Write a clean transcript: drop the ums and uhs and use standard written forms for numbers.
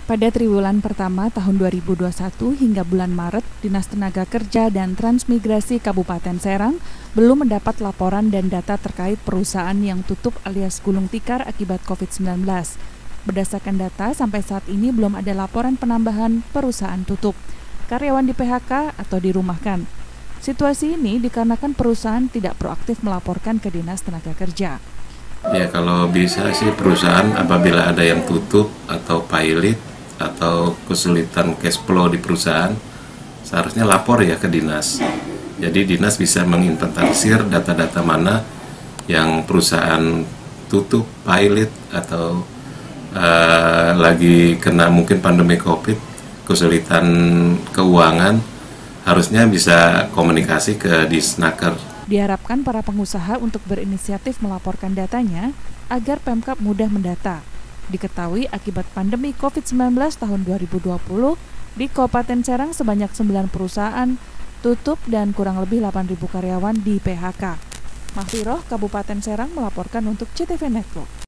Pada triwulan pertama tahun 2021 hingga bulan Maret, Dinas Tenaga Kerja dan Transmigrasi Kabupaten Serang belum mendapat laporan dan data terkait perusahaan yang tutup alias gulung tikar akibat COVID-19. Berdasarkan data, sampai saat ini belum ada laporan penambahan perusahaan tutup, karyawan di PHK atau dirumahkan. Situasi ini dikarenakan perusahaan tidak proaktif melaporkan ke Dinas Tenaga Kerja. Ya, kalau bisa sih perusahaan apabila ada yang tutup atau pilot atau kesulitan cash flow di perusahaan, seharusnya lapor ya ke dinas. Jadi dinas bisa menginventarisir data-data mana yang perusahaan tutup, pilot atau lagi kena mungkin pandemi COVID, kesulitan keuangan, harusnya bisa komunikasi ke Disnaker. Diharapkan para pengusaha untuk berinisiatif melaporkan datanya agar Pemkab mudah mendata. Diketahui akibat pandemi COVID-19 tahun 2020, di Kabupaten Serang sebanyak 9 perusahaan tutup dan kurang lebih 8.000 karyawan di PHK. Mahfiroh, Kabupaten Serang melaporkan untuk CTV Network.